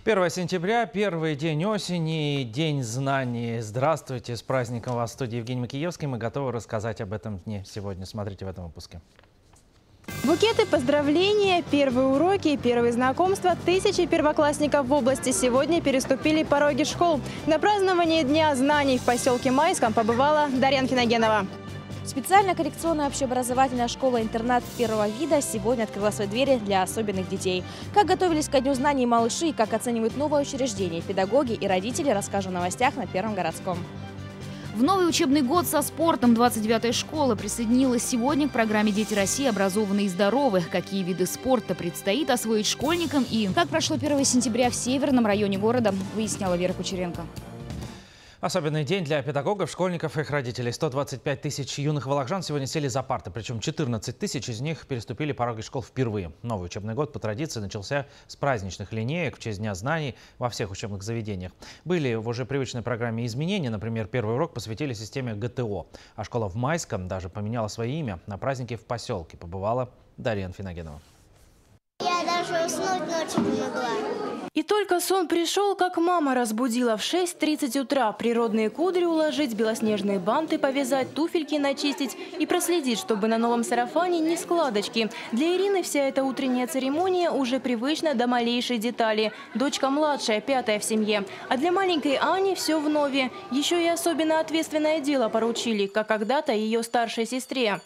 1 сентября, первый день осени, день знаний. Здравствуйте, с праздником вас в студии Евгений Макиевский. Мы готовы рассказать об этом дне сегодня. Смотрите в этом выпуске. Букеты, поздравления, первые уроки, первые знакомства. Тысячи первоклассников в области сегодня переступили пороги школ. На празднование Дня знаний в поселке Майском побывала Дарья Финогенова. Специальная коррекционная общеобразовательная школа-интернат первого вида сегодня открыла свои двери для особенных детей. Как готовились ко Дню знаний малыши и как оценивают новое учреждение, педагоги и родители, расскажем в новостях на Первом городском. В новый учебный год со спортом 29-я школа присоединилась сегодня к программе «Дети России. Образованные и здоровы». Какие виды спорта предстоит освоить школьникам и как прошло 1 сентября в северном районе города, выясняла Вера Кучеренко. Особенный день для педагогов, школьников и их родителей. 125 тысяч юных вологжан сегодня сели за парты. Причем 14 тысяч из них переступили пороги школ впервые. Новый учебный год по традиции начался с праздничных линеек в честь Дня знаний во всех учебных заведениях. Были в уже привычной программе изменения. Например, первый урок посвятили системе ГТО. А школа в Майском даже поменяла свое имя. На празднике в поселке побывала Дарья Финогенова. Я даже уснуть ночью не могла. И только сон пришел, как мама разбудила в 6:30 утра. Природные кудри уложить, белоснежные банты повязать, туфельки начистить и проследить, чтобы на новом сарафане не складочки. Для Ирины вся эта утренняя церемония уже привычна до малейшей детали. Дочка младшая, 5-я в семье. А для маленькой Ани все вновь. Еще и особенно ответственное дело поручили, как когда-то ее старшей сестре.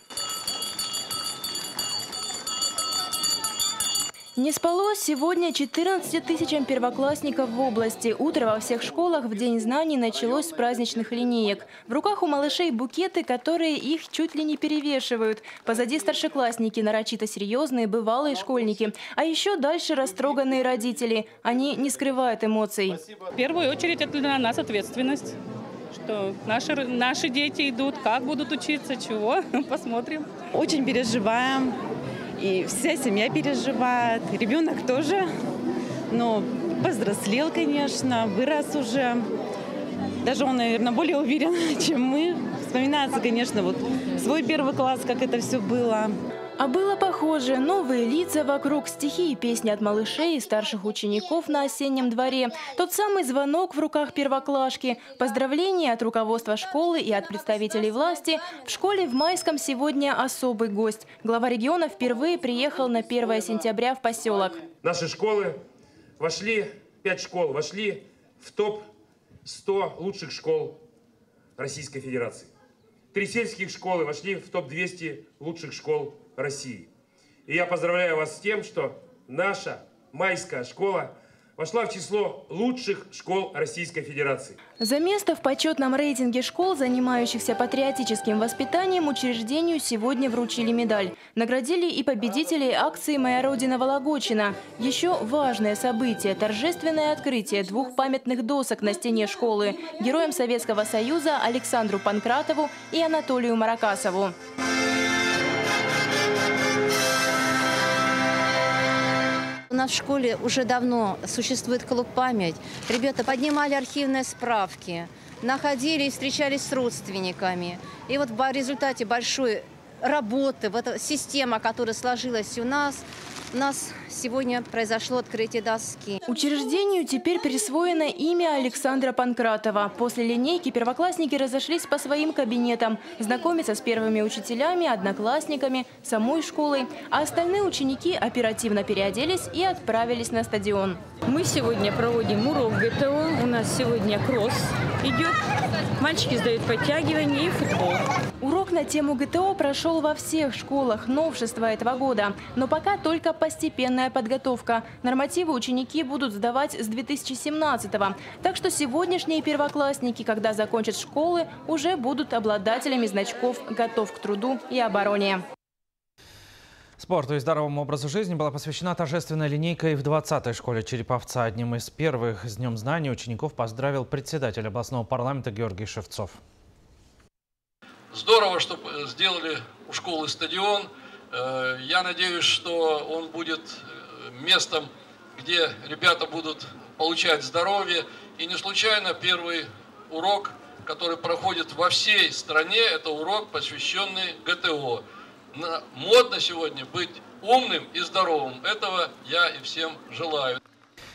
Не спалось сегодня 14 тысячам первоклассников в области. Утро во всех школах в День знаний началось с праздничных линеек. В руках у малышей букеты, которые их чуть ли не перевешивают. Позади старшеклассники, нарочито серьезные, бывалые школьники. А еще дальше растроганные родители. Они не скрывают эмоций. В первую очередь это для нас ответственность. Что наши дети идут, как будут учиться, чего, посмотрим. Очень переживаем. И вся семья переживает, ребенок тоже, но повзрослел, конечно, вырос уже. Даже он, наверное, более уверен, чем мы. Вспоминается, конечно, вот свой первый класс, как это все было. А было похоже. Новые лица вокруг, стихи и песни от малышей и старших учеников на осеннем дворе. Тот самый звонок в руках первоклашки. Поздравления от руководства школы и от представителей власти. В школе в Майском сегодня особый гость. Глава региона впервые приехал на 1 сентября в поселок. Наши школы вошли, 5 школ вошли в топ-100 лучших школ Российской Федерации. 3 сельских школы вошли в топ-200 лучших школ России. И я поздравляю вас с тем, что наша Майская школа вошла в число лучших школ Российской Федерации. За место в почетном рейтинге школ, занимающихся патриотическим воспитанием, учреждению сегодня вручили медаль. Наградили и победителей акции «Моя Родина Вологодчина». Еще важное событие – торжественное открытие 2 памятных досок на стене школы героям Советского Союза Александру Панкратову и Анатолию Маракасову. У нас в школе уже давно существует клуб «Память». Ребята поднимали архивные справки, находили и встречались с родственниками. И вот в результате большой работы, вот эта система, которая сложилась у нас сегодня произошло открытие доски. Учреждению теперь присвоено имя Александра Панкратова. После линейки первоклассники разошлись по своим кабинетам, знакомиться с первыми учителями, одноклассниками, самой школой. А остальные ученики оперативно переоделись и отправились на стадион. Мы сегодня проводим урок ГТО. У нас сегодня кросс идет. Мальчики сдают подтягивания и футбол. Урок на тему ГТО прошел во всех школах. Новшество этого года. Но пока только постепенная подготовка. Нормативы ученики будут сдавать с 2017-го. Так что сегодняшние первоклассники, когда закончат школы, уже будут обладателями значков «Готов к труду и обороне». Спорту и здоровому образу жизни была посвящена торжественная линейка и в 20-й школе Череповца. Одним из первых с Днем знаний учеников поздравил председатель областного парламента Георгий Шевцов. Здорово, что сделали у школы стадион. Я надеюсь, что он будет местом, где ребята будут получать здоровье. И не случайно первый урок, который проходит во всей стране, это урок, посвященный ГТО. Модно сегодня быть умным и здоровым. Этого я и всем желаю.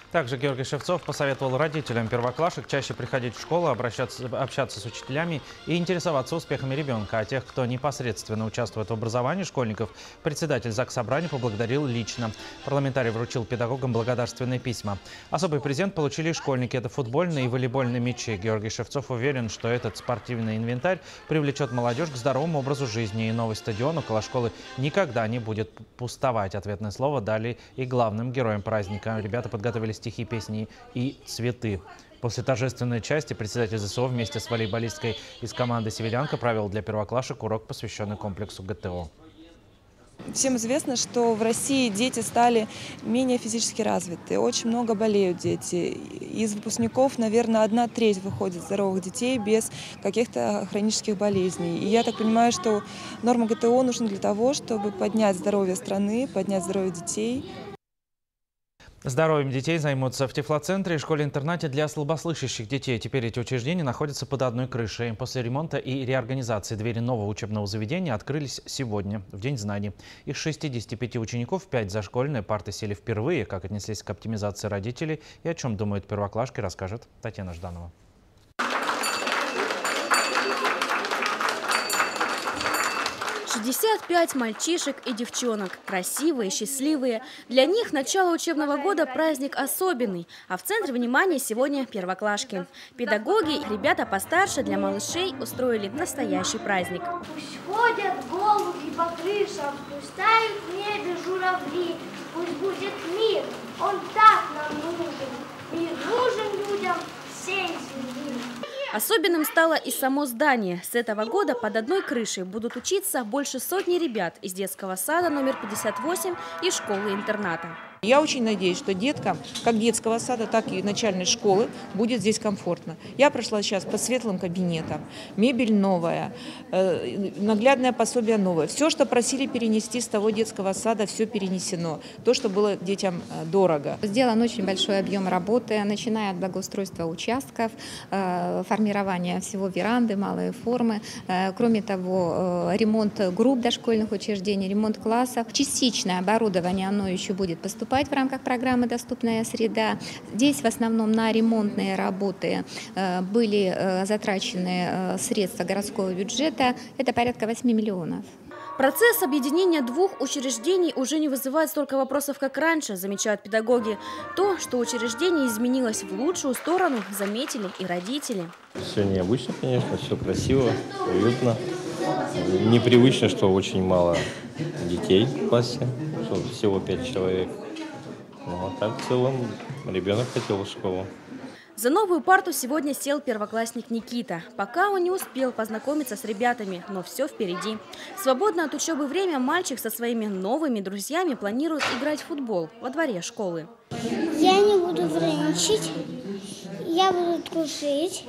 Также Георгий Шевцов посоветовал родителям первоклашек чаще приходить в школу, общаться с учителями и интересоваться успехами ребенка. А тех, кто непосредственно участвует в образовании школьников, председатель Заксобрания поблагодарил лично. Парламентарий вручил педагогам благодарственные письма. Особый презент получили и школьники. Это футбольные и волейбольные мячи. Георгий Шевцов уверен, что этот спортивный инвентарь привлечет молодежь к здоровому образу жизни. И новый стадион около школы никогда не будет пустовать. Ответное слово дали и главным героям праздника. Ребята подготовили стихи, песни и цветы. После торжественной части председатель ЗСО вместе с волейболисткой из команды «Северянка» провел для первоклашек урок, посвященный комплексу ГТО. Всем известно, что в России дети стали менее физически развиты. Очень много болеют дети. Из выпускников, наверное, 1/3 выходит здоровых детей без каких-то хронических болезней. И я так понимаю, что норма ГТО нужна для того, чтобы поднять здоровье страны, поднять здоровье детей. Здоровьем детей займутся в Тифлоцентре и школе-интернате для слабослышащих детей. Теперь эти учреждения находятся под одной крышей. После ремонта и реорганизации двери нового учебного заведения открылись сегодня, в День знаний. Из 65 учеников 5 за школьные парты сели впервые. Как отнеслись к оптимизации родителей и о чем думают первоклашки, расскажет Татьяна Жданова. 65 мальчишек и девчонок. Красивые, счастливые. Для них начало учебного года праздник особенный. А в центре внимания сегодня первоклашки. Педагоги, ребята постарше для малышей устроили настоящий праздник. Пусть ходят голуби по крышам, пусть тают в небе журавли. Пусть будет мир, он так нам нужен. Мир нужен людям всей земли. Особенным стало и само здание. С этого года под одной крышей будут учиться больше сотни ребят из детского сада номер 58 и школы-интерната. Я очень надеюсь, что деткам как детского сада, так и начальной школы будет здесь комфортно. Я прошла сейчас по светлым кабинетам. Мебель новая, наглядное пособие новое. Все, что просили перенести с того детского сада, все перенесено. То, что было детям дорого. Сделан очень большой объем работы, начиная от благоустройства участков, формирования всего веранды, малые формы. Кроме того, ремонт групп дошкольных учреждений, ремонт классов. Частичное оборудование, оно еще будет поступать в рамках программы «Доступная среда». Здесь в основном на ремонтные работы были затрачены средства городского бюджета. Это порядка 8 миллионов. Процесс объединения двух учреждений уже не вызывает столько вопросов, как раньше, замечают педагоги. То, что учреждение изменилось в лучшую сторону, заметили и родители. Все необычно, конечно, все красиво, уютно. Непривычно, что очень мало детей в классе, что всего 5 человек. Ну, а так в целом ребенок хотел в школу. За новую парту сегодня сел первоклассник Никита. Пока он не успел познакомиться с ребятами, но все впереди. В свободное от учебы время мальчик со своими новыми друзьями планирует играть в футбол во дворе школы. Я не буду вредничать, я буду дружить,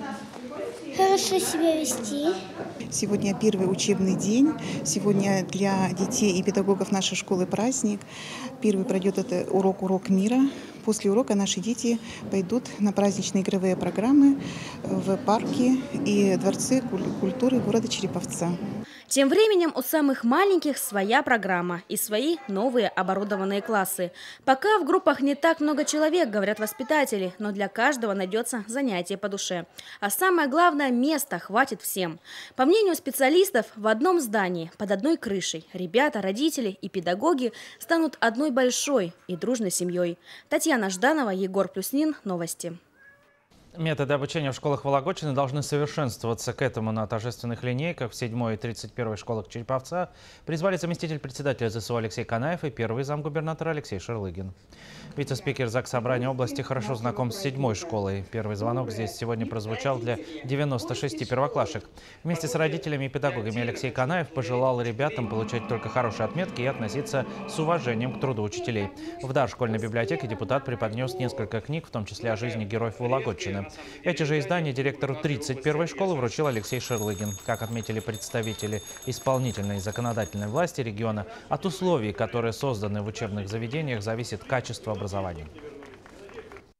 хорошо себя вести. Сегодня первый учебный день. Сегодня для детей и педагогов нашей школы праздник. Первый пройдет это урок мира. После урока наши дети пойдут на праздничные игровые программы в парке и дворце культуры города Череповца. Тем временем у самых маленьких своя программа и свои новые оборудованные классы. Пока в группах не так много человек, говорят воспитатели, но для каждого найдется занятие по душе. А самое главное, места хватит всем. По мнению специалистов, в одном здании, под одной крышей, ребята, родители и педагоги станут одной большой и дружной семьей. Татьяна Жданова, Егор Плюснин. Новости. Методы обучения в школах Вологодчины должны совершенствоваться. К этому на торжественных линейках в 7 и 31 школах Череповца призвали заместитель председателя ЗСО Алексей Канаев и первый замгубернатора Алексей Шерлыгин. Вице-спикер Заксобрания области хорошо знаком с 7-й школой. Первый звонок здесь сегодня прозвучал для 96 первоклашек. Вместе с родителями и педагогами Алексей Канаев пожелал ребятам получать только хорошие отметки и относиться с уважением к труду учителей. В дар школьной библиотеки депутат преподнес несколько книг, в том числе о жизни героев Вологодчины. Эти же издания директору 31-й школы вручил Алексей Шерлыгин. Как отметили представители исполнительной и законодательной власти региона, от условий, которые созданы в учебных заведениях, зависит качество образования.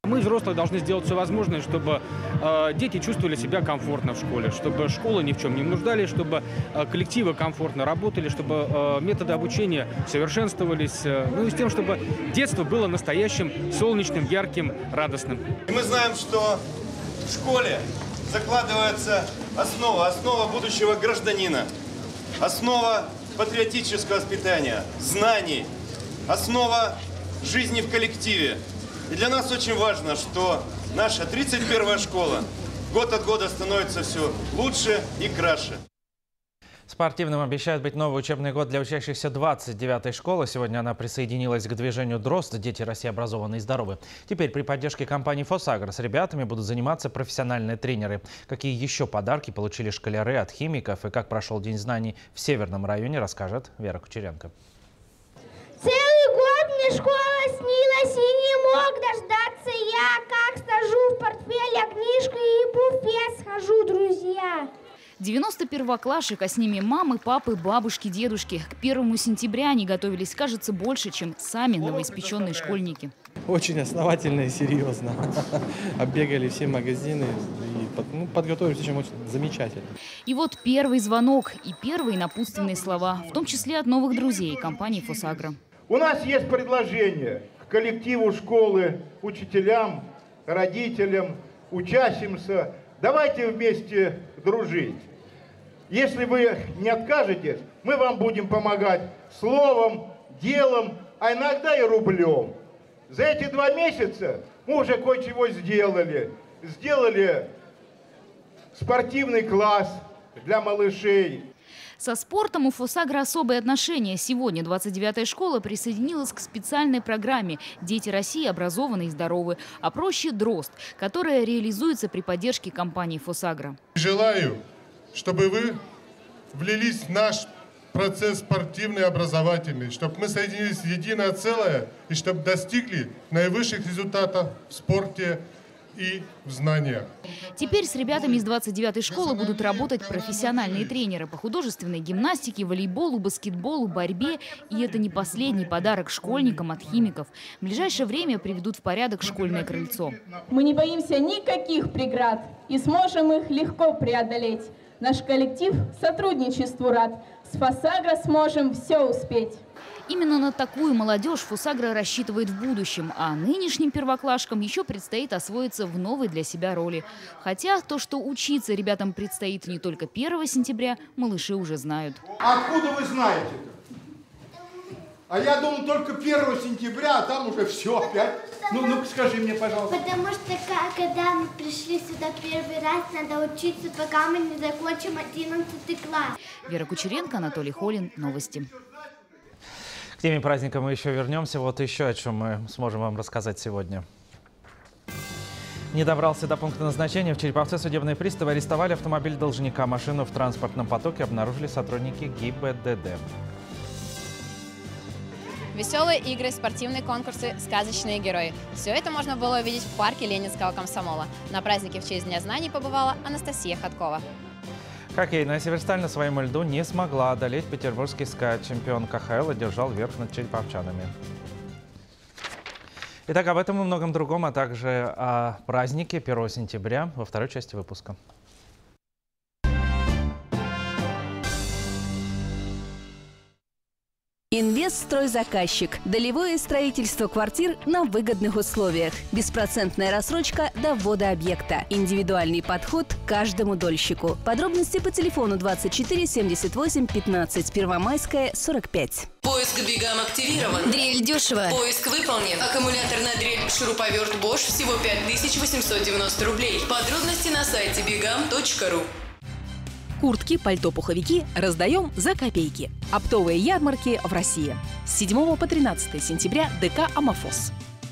Мы, взрослые, должны сделать все возможное, чтобы дети чувствовали себя комфортно в школе, чтобы школы ни в чем не нуждались, чтобы коллективы комфортно работали, чтобы методы обучения совершенствовались, ну и с тем, чтобы детство было настоящим, солнечным, ярким, радостным. И мы знаем, что в школе закладывается основа будущего гражданина, основа патриотического воспитания, знаний, основа жизни в коллективе. И для нас очень важно, что наша 31-я школа год от года становится все лучше и краше. Спортивным обещает быть новый учебный год для учащихся 29-й школы. Сегодня она присоединилась к движению «Дрозд. Дети России образованные и здоровы». Теперь при поддержке компании «Фосагро» с ребятами будут заниматься профессиональные тренеры. Какие еще подарки получили школяры от химиков и как прошел День знаний в Северном районе, расскажет Вера Кучеренко. Целый год мне школа снилась, и не мог дождаться я. Как сажу в портфеле книжку и буфет схожу, друзья. 90 первоклашек, а с ними мамы, папы, бабушки, дедушки. К 1 сентября они готовились, кажется, больше, чем сами новоиспеченные школьники. Очень основательно и серьезно. Оббегали все магазины и подготовились очень замечательно. И вот первый звонок и первые напутственные слова, в том числе от новых друзей компании «Фосагро». У нас есть предложение к коллективу школы, учителям, родителям, учащимся. Давайте вместе дружить. Если вы не откажетесь, мы вам будем помогать словом, делом, а иногда и рублем. За эти 2 месяца мы уже кое-чего сделали. Сделали спортивный класс для малышей. Со спортом у «Фосагро» особые отношения. Сегодня 29-я школа присоединилась к специальной программе «Дети России образованы и здоровы», а проще «Дрозд», которая реализуется при поддержке компании «Фосагро». Желаю, чтобы вы влились в наш процесс спортивный и образовательный, чтобы мы соединились в единое целое и чтобы достигли наивысших результатов в спорте и в знаниях. Теперь с ребятами из 29-й школы будут работать профессиональные тренеры по художественной гимнастике, волейболу, баскетболу, борьбе. И это не последний подарок школьникам от химиков. В ближайшее время приведут в порядок школьное крыльцо. Мы не боимся никаких преград и сможем их легко преодолеть. Наш коллектив сотрудничеству рад. С «Фосагро» сможем все успеть. Именно на такую молодежь «Фосагро» рассчитывает в будущем, а нынешним первоклашкам еще предстоит освоиться в новой для себя роли. Хотя то, что учиться ребятам предстоит не только 1 сентября, малыши уже знают. Откуда вы знаете-то? А я думал, только 1 сентября, а там уже все опять. Ну-ка скажи мне, пожалуйста. Потому что, когда мы пришли сюда первый раз, надо учиться, пока мы не закончим 11 класс. Вера Кучеренко, Анатолий Холин. Новости. К теме праздника мы еще вернемся. Вот еще о чем мы сможем вам рассказать сегодня. Не добрался до пункта назначения. В Череповце судебные приставы арестовали автомобиль должника. Машину в транспортном потоке обнаружили сотрудники ГИБДД. Веселые игры, спортивные конкурсы, сказочные герои. Все это можно было увидеть в парке Ленинского комсомола. На празднике в честь Дня знаний побывала Анастасия Ходкова. Хоккейная «Северсталь» на своем льду не смогла одолеть петербургский «СКА». Чемпион КХЛ одержал верх над череповчанами. Итак, об этом и многом другом, а также о празднике 1 сентября во второй части выпуска. Инвестстройзаказчик. Долевое строительство квартир на выгодных условиях. Беспроцентная рассрочка до ввода объекта. Индивидуальный подход к каждому дольщику. Подробности по телефону 24 78 15, Первомайская, 45. Поиск Бигам активирован. Дрель дешево. Поиск выполнен. Аккумулятор на дрель шуруповерт Bosch всего 5890 рублей. Подробности на сайте bigam.ru. Куртки, пальто-пуховики раздаем за копейки. Оптовые ярмарки в России. С 7 по 13 сентября ДК «Амофос».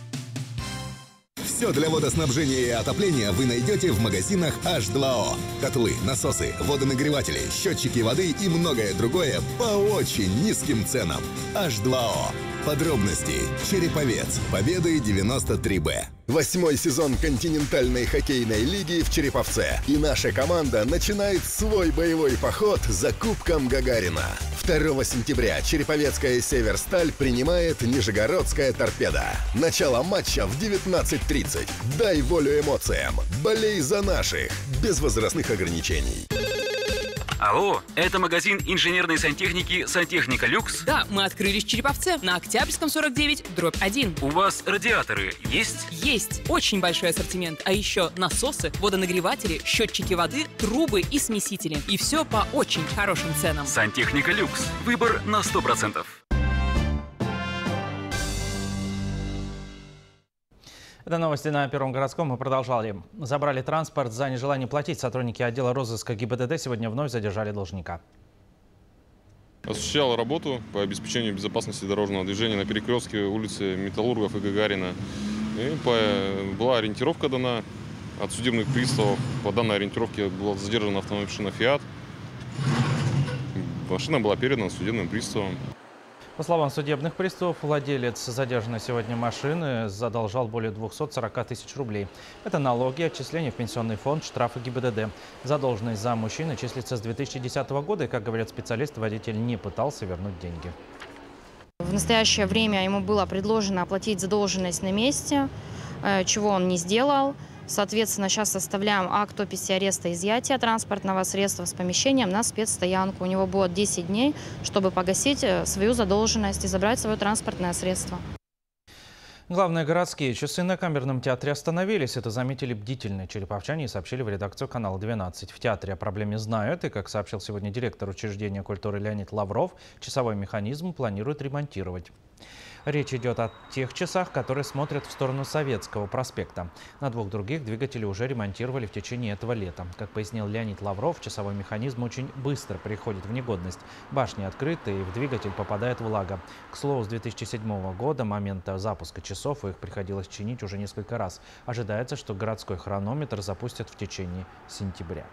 Все для водоснабжения и отопления вы найдете в магазинах H2O. Котлы, насосы, водонагреватели, счетчики воды и многое другое по очень низким ценам. H2O. Подробности. Череповец. Победы 93Б. 8-й сезон континентальной хоккейной лиги в Череповце. И наша команда начинает свой боевой поход за Кубком Гагарина. 2 сентября Череповецкая «Северсталь» принимает Нижегородская «Торпеда». Начало матча в 19:30. Дай волю эмоциям. Болей за наших. Без возрастных ограничений. Алло, это магазин инженерной сантехники «Сантехника Люкс»? Да, мы открылись в Череповце на Октябрьском 49/1. У вас радиаторы есть? Есть. Очень большой ассортимент. А еще насосы, водонагреватели, счетчики воды, трубы и смесители. И все по очень хорошим ценам. «Сантехника Люкс». Выбор на 100%. Это новости на Первом городском. Мы продолжали. Забрали транспорт за нежелание платить. Сотрудники отдела розыска ГИБДД сегодня вновь задержали должника. Осуществляла работу по обеспечению безопасности дорожного движения на перекрестке улицы Металлургов и Гагарина. И была ориентировка дана от судебных приставов. По данной ориентировке была задержана автомобильная «Фиат». Машина была передана судебным приставам. По словам судебных приставов, владелец задержанной сегодня машины задолжал более 240 тысяч рублей. Это налоги, отчисления в пенсионный фонд, штрафы ГИБДД. Задолженность за мужчиной числится с 2010 года, и, как говорят специалисты, водитель не пытался вернуть деньги. В настоящее время ему было предложено оплатить задолженность на месте, чего он не сделал. Соответственно, сейчас составляем акт описи ареста и изъятия транспортного средства с помещением на спецстоянку. У него будет 10 дней, чтобы погасить свою задолженность и забрать свое транспортное средство. Главные городские часы на Камерном театре остановились. Это заметили бдительные череповчане и сообщили в редакцию канала 12. В театре о проблеме знают, и, как сообщил сегодня директор учреждения культуры Леонид Лавров, часовой механизм планируют ремонтировать. Речь идет о тех часах, которые смотрят в сторону Советского проспекта. На 2 других двигатели уже ремонтировали в течение этого лета. Как пояснил Леонид Лавров, часовой механизм очень быстро приходит в негодность. Башни открыты, и в двигатель попадает влага. К слову, с 2007 года, момента запуска часов, их приходилось чинить уже несколько раз. Ожидается, что городской хронометр запустят в течение сентября.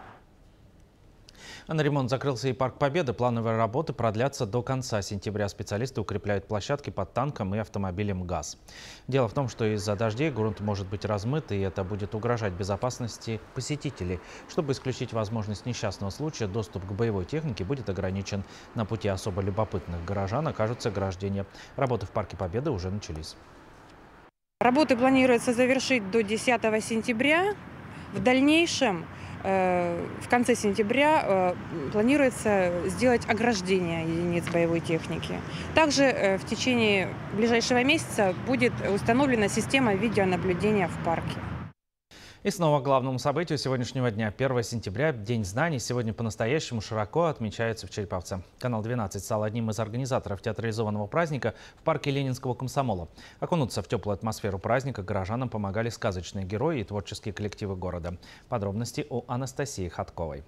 На ремонт закрылся и Парк Победы. Плановые работы продлятся до конца сентября. Специалисты укрепляют площадки под танком и автомобилем ГАЗ. Дело в том, что из-за дождей грунт может быть размыт, и это будет угрожать безопасности посетителей. Чтобы исключить возможность несчастного случая, доступ к боевой технике будет ограничен. На пути особо любопытных горожан окажутся ограждения. Работы в Парке Победы уже начались. Работы планируется завершить до 10 сентября. В дальнейшем, в конце сентября, планируется сделать ограждение единиц боевой техники. Также в течение ближайшего месяца будет установлена система видеонаблюдения в парке. И снова к главному событию сегодняшнего дня. 1 сентября, День знаний, сегодня по-настоящему широко отмечается в Череповце. Канал 12 стал одним из организаторов театрализованного праздника в парке Ленинского комсомола. Окунуться в теплую атмосферу праздника горожанам помогали сказочные герои и творческие коллективы города. Подробности у Анастасии Ходковой.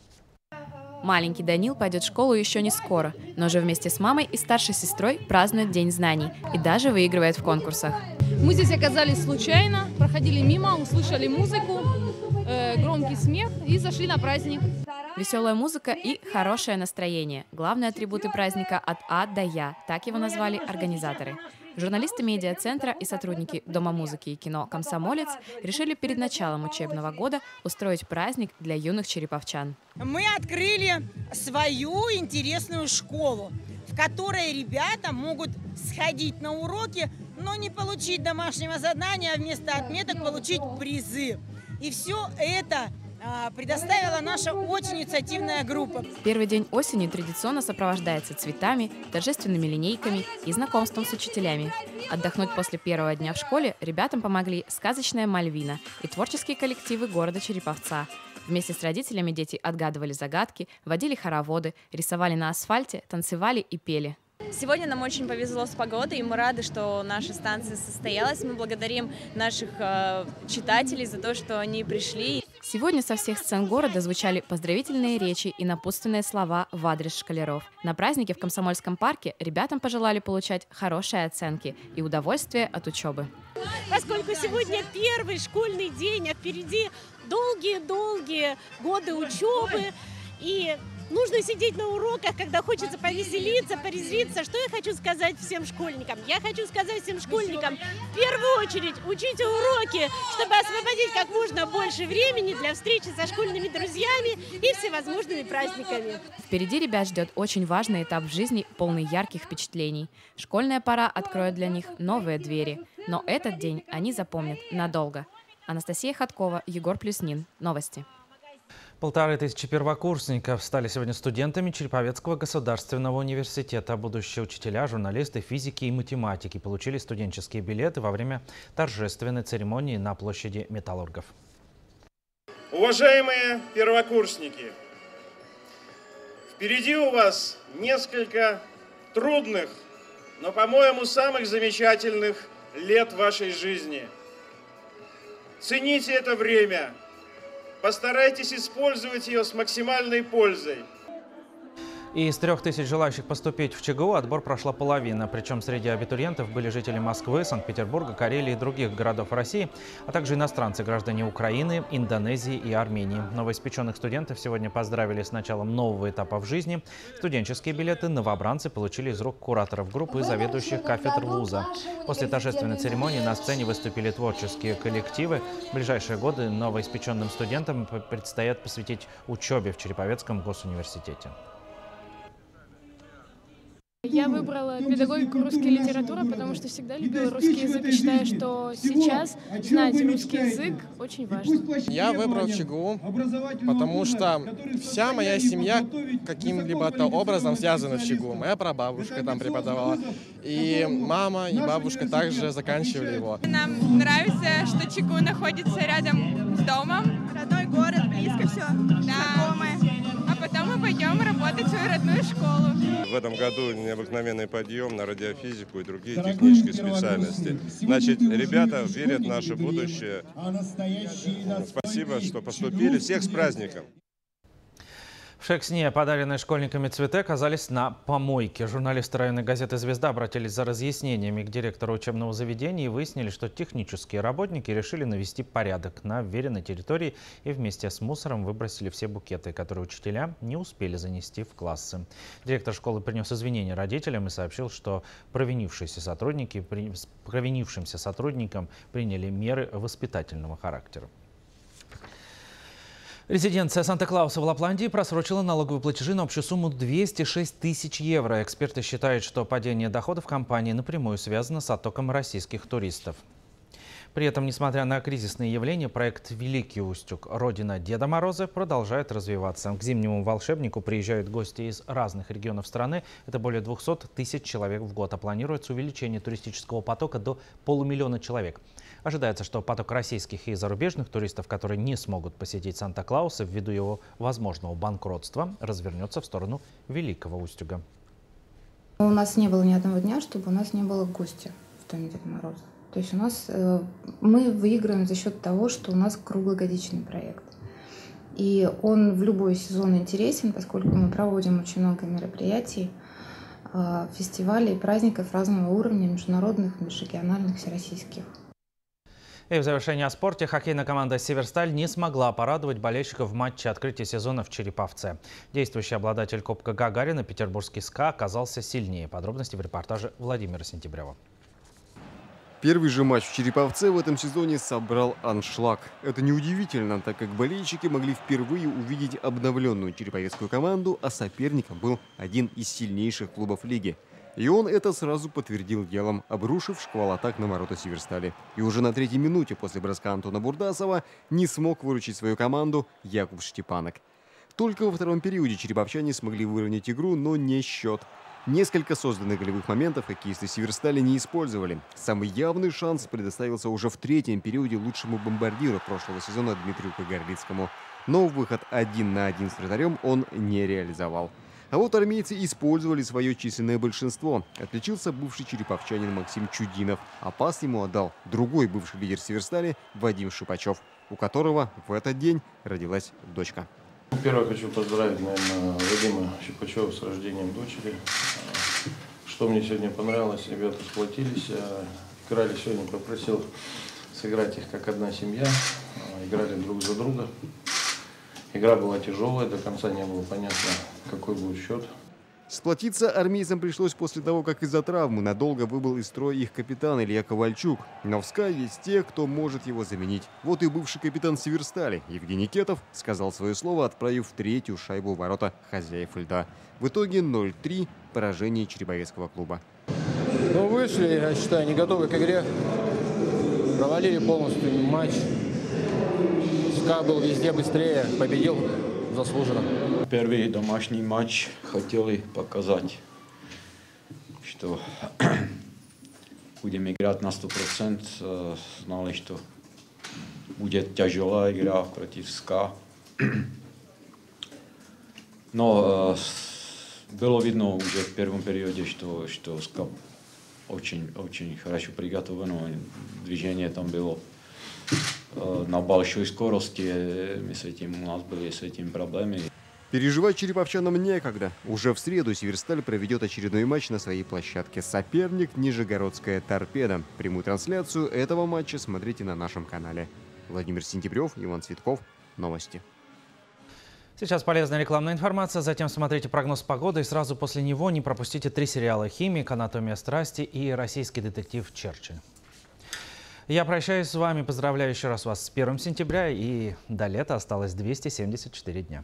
Маленький Данил пойдет в школу еще не скоро, но уже вместе с мамой и старшей сестрой празднует День знаний и даже выигрывает в конкурсах. Мы здесь оказались случайно, проходили мимо, услышали музыку, громкий смех и зашли на праздник. Веселая музыка и хорошее настроение – главные атрибуты праздника от А до Я, так его назвали организаторы. Журналисты медиацентра и сотрудники Дома музыки и кино «Комсомолец» решили перед началом учебного года устроить праздник для юных череповчан. Мы открыли свою интересную школу, в которой ребята могут сходить на уроки, но не получить домашнего задания, а вместо отметок получить призы. И все это предоставила наша очень инициативная группа. Первый день осени традиционно сопровождается цветами, торжественными линейками и знакомством с учителями. Отдохнуть после первого дня в школе ребятам помогли сказочная Мальвина и творческие коллективы города Череповца. Вместе с родителями дети отгадывали загадки, водили хороводы, рисовали на асфальте, танцевали и пели. Сегодня нам очень повезло с погодой, и мы рады, что наша станция состоялась. Мы благодарим наших читателей за то, что они пришли. Сегодня со всех сцен города звучали поздравительные речи и напутственные слова в адрес школяров. На празднике в Комсомольском парке ребятам пожелали получать хорошие оценки и удовольствие от учебы. Поскольку сегодня первый школьный день, а впереди долгие-долгие годы учебы, и нужно сидеть на уроках, когда хочется повеселиться, порезвиться. Что я хочу сказать всем школьникам? Я хочу сказать всем школьникам, в первую очередь, учите уроки, чтобы освободить как можно больше времени для встречи со школьными друзьями и всевозможными праздниками. Впереди ребят ждет очень важный этап в жизни, полный ярких впечатлений. Школьная пора откроет для них новые двери. Но этот день они запомнят надолго. Анастасия Ходкова, Егор Плюснин. Новости. 1500 первокурсников стали сегодня студентами Череповецкого государственного университета. Будущие учителя, журналисты, физики и математики получили студенческие билеты во время торжественной церемонии на площади Металлургов. Уважаемые первокурсники, впереди у вас несколько трудных, но, по-моему, самых замечательных лет вашей жизни. Цените это время, постарайтесь использовать ее с максимальной пользой. Из 3000 желающих поступить в ЧГУ отбор прошла половина. Причем среди абитуриентов были жители Москвы, Санкт-Петербурга, Карелии и других городов России, а также иностранцы, граждане Украины, Индонезии и Армении. Новоиспеченных студентов сегодня поздравили с началом нового этапа в жизни. Студенческие билеты новобранцы получили из рук кураторов группы и заведующих кафедр вуза. После торжественной церемонии на сцене выступили творческие коллективы. В ближайшие годы новоиспеченным студентам предстоят посвятить учебе в Череповецком госуниверситете. Я выбрала педагогику русской литературы, потому что всегда любила русский язык и считаю, что сейчас знать русский язык очень важно. Я выбрал ЧГУ, потому что вся моя семья каким-либо образом связана с ЧГУ. Моя прабабушка там преподавала, и мама, и бабушка также заканчивали его. Нам нравится, что ЧГУ находится рядом с домом. Родной город, близко все, знакомые. А потом мы пойдем работать в свою родную школу. В этом году необыкновенный подъем на радиофизику и другие технические специальности. Значит, ребята верят в наше будущее. Спасибо, что поступили. Всех с праздником! В Шексне подаренные школьниками цветы оказались на помойке. Журналисты районной газеты «Звезда» обратились за разъяснениями к директору учебного заведения и выяснили, что технические работники решили навести порядок на вверенной территории и вместе с мусором выбросили все букеты, которые учителя не успели занести в классы. Директор школы принес извинения родителям и сообщил, что провинившимся сотрудникам приняли меры воспитательного характера. Резиденция Санта-Клауса в Лапландии просрочила налоговые платежи на общую сумму 206 тысяч евро. Эксперты считают, что падение доходов компании напрямую связано с оттоком российских туристов. При этом, несмотря на кризисные явления, проект «Великий Устюг. Родина Деда Мороза» продолжает развиваться. К зимнему волшебнику приезжают гости из разных регионов страны. Это более 200 тысяч человек в год. А планируется увеличение туристического потока до 500 000 человек. Ожидается, что поток российских и зарубежных туристов, которые не смогут посетить Санта-Клауса ввиду его возможного банкротства, развернется в сторону Великого Устюга. У нас не было ни одного дня, чтобы у нас не было гостя в доме Деда Мороза. То есть у нас мы выигрываем за счет того, что у нас круглогодичный проект. И он в любой сезон интересен, поскольку мы проводим очень много мероприятий, фестивалей, праздников разного уровня, международных, межрегиональных, всероссийских. И в завершении о спорте хоккейная команда «Северсталь» не смогла порадовать болельщиков в матче открытия сезона в Череповце. Действующий обладатель Кубка Гагарина, петербургский СКА, оказался сильнее. Подробности в репортаже Владимира Сентябрява. Первый же матч в Череповце в этом сезоне собрал аншлаг. Это неудивительно, так как болельщики могли впервые увидеть обновленную череповецкую команду, а соперником был один из сильнейших клубов лиги. И он это сразу подтвердил делом, обрушив шквал атак на ворота Северстали. И уже на 3-й минуте после броска Антона Бурдасова не смог выручить свою команду Якуб Штепанок. Только во втором периоде череповчане смогли выровнять игру, но не счет. Несколько созданных голевых моментов хоккеисты Северстали не использовали. Самый явный шанс предоставился уже в 3-м периоде лучшему бомбардиру прошлого сезона Дмитрию Кагарлицкому. Но выход 1 на 1 с вратарем он не реализовал. А вот армейцы использовали свое численное большинство. Отличился бывший череповчанин Максим Чудинов, а пас ему отдал другой бывший лидер Северстали Вадим Шипачев, у которого в этот день родилась дочка. Первое, хочу поздравить, наверное, Вадима Шипачева с рождением дочери. Что мне сегодня понравилось, ребята сплотились, играли сегодня, попросил сыграть их как одна семья, играли друг за друга. Игра была тяжелая, до конца не было понятно, какой будет счет. Сплотиться армейцам пришлось после того, как из-за травмы надолго выбыл из строя их капитан Илья Ковальчук. Но в СКА есть те, кто может его заменить. Вот и бывший капитан Северстали Евгений Кетов сказал свое слово, отправив третью шайбу в ворота хозяев льда. В итоге 0-3 поражение Череповецкого клуба. Ну, вышли, я считаю, не готовы к игре. Провалили полностью матч. СКА был везде быстрее, победил заслуженно. Первый домашний матч хотели показать, что будем играть на 100%. Знали, что будет тяжелая игра против СКА. Но было видно уже в первом периоде, что СКА очень хорошо приготовлено. Движение там было на большой скорости. У нас были с этим проблемы. Переживать череповчанам некогда. Уже в среду Северсталь проведет очередной матч на своей площадке. Соперник — Нижегородская «Торпеда». Прямую трансляцию этого матча смотрите на нашем канале. Владимир Сентябрев, Иван Цветков. Новости. Сейчас полезная рекламная информация, затем смотрите прогноз погоды и сразу после него не пропустите 3 сериала «Химик», «Анатомия страсти» и российский детектив «Черчилль». Я прощаюсь с вами, поздравляю еще раз вас с 1 сентября, и до лета осталось 274 дня.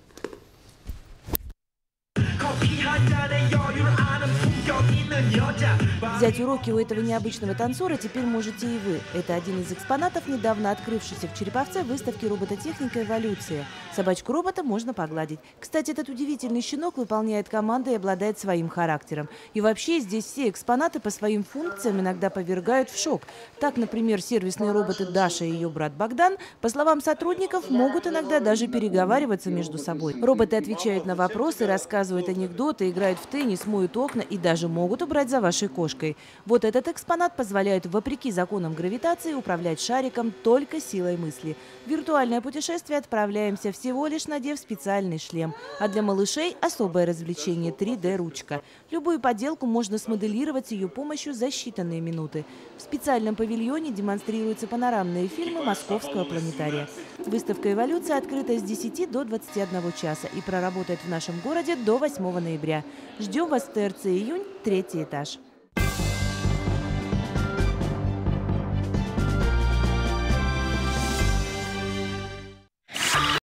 Взять уроки у этого необычного танцора теперь можете и вы. Это один из экспонатов недавно открывшейся в Череповце выставки робототехника «Эволюция». Собачку робота можно погладить. Кстати, этот удивительный щенок выполняет команды и обладает своим характером. И вообще здесь все экспонаты по своим функциям иногда повергают в шок. Так, например, сервисные роботы Даша и ее брат Богдан, по словам сотрудников, могут иногда даже переговариваться между собой. Роботы отвечают на вопросы, рассказывают анекдоты, играют в теннис, моют окна и даже могут убрать за вашей кошкой. Вот этот экспонат позволяет, вопреки законам гравитации, управлять шариком только силой мысли. В виртуальное путешествие отправляемся, всего лишь надев специальный шлем. А для малышей особое развлечение – 3D-ручка. Любую поделку можно смоделировать с ее помощью за считанные минуты. В специальном павильоне демонстрируются панорамные фильмы Московского планетария. Выставка «Эволюция» открыта с 10 до 21 часа и проработает в нашем городе до 8 ноября. Ждем вас в ТРЦ «Июнь», 3-й этаж.